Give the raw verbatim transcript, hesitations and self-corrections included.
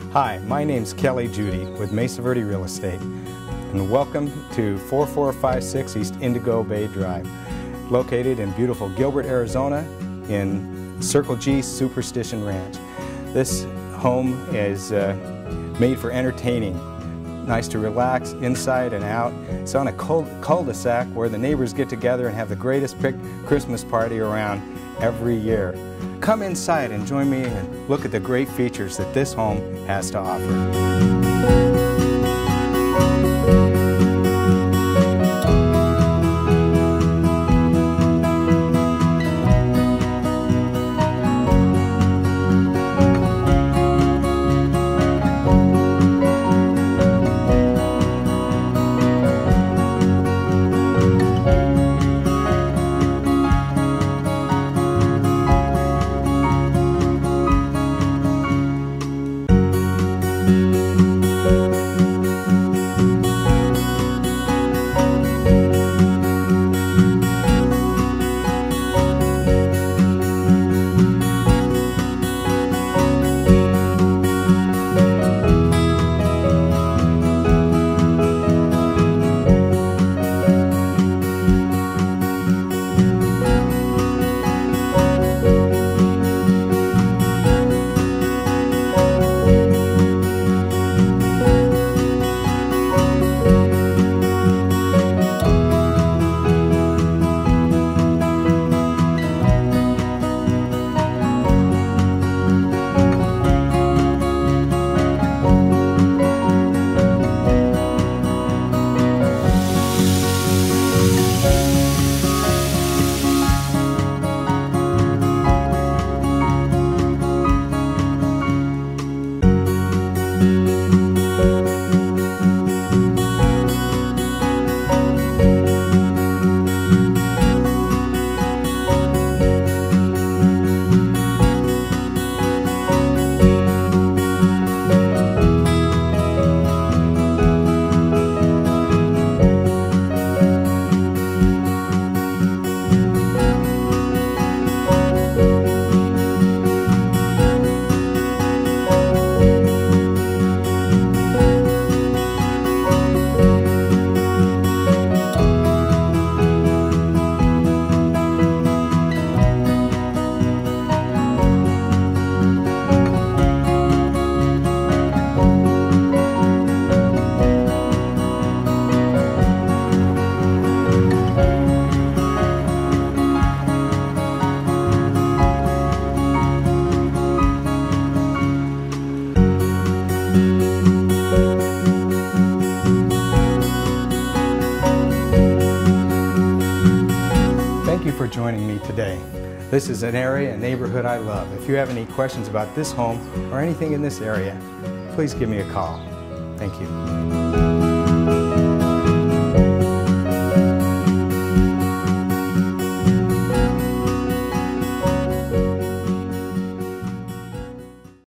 Hi, my name's Kelly Judy with Mesa Verde Real Estate, and welcome to four four five six East Indigo Bay Drive, located in beautiful Gilbert, Arizona, in Circle G Superstition Ranch. This home is uh, made for entertaining, nice to relax inside and out. It's on a cul-de-sac where the neighbors get together and have the greatest Christmas party around every year. Come inside and join me and look at the great features that this home has to offer. Thank you for joining me today. This is an area, a neighborhood I love. If you have any questions about this home or anything in this area, please give me a call. Thank you.